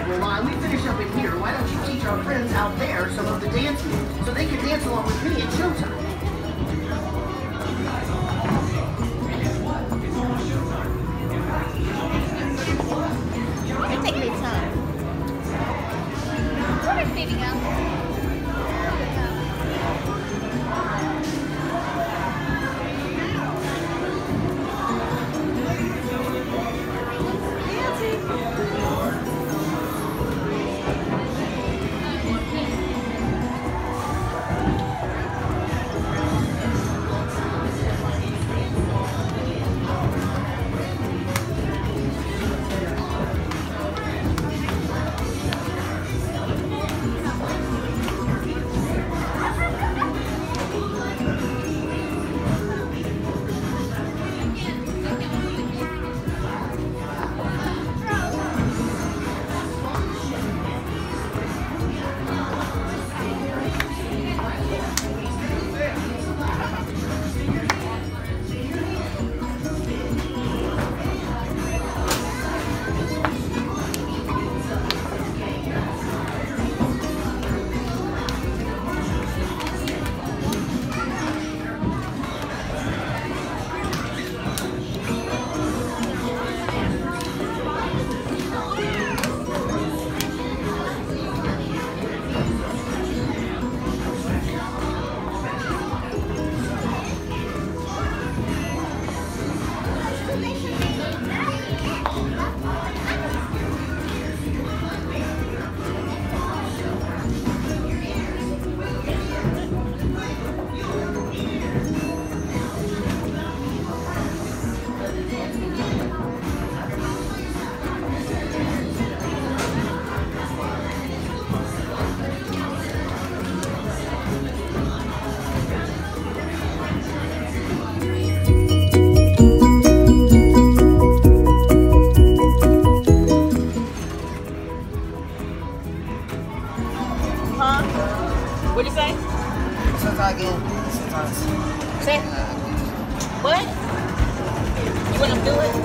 well, while we finish up in here, why don't you teach our friends out there some of the dance moves so they can dance along with me at showtime? They take their time. Where is Baby go? What'd you say? Sometimes again, sometimes. Say what? You wanna do it?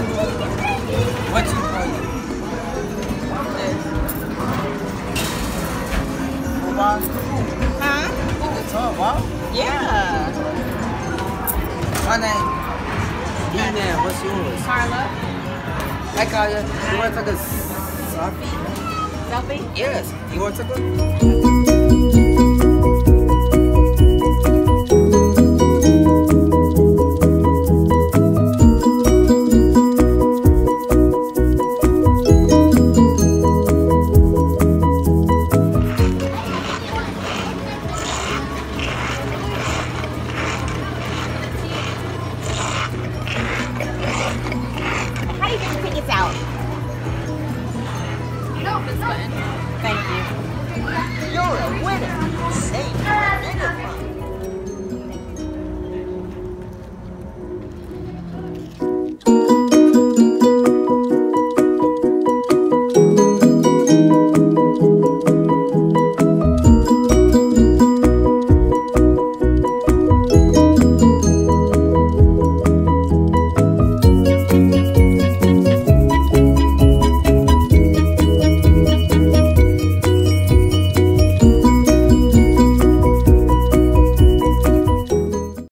What you call it? Football? Huh? It's all ball? Yeah. My name? E-Man, what's yours? Carla. Hi, Kaya. You want to take a selfie? Selfie? Yes. You want to take a?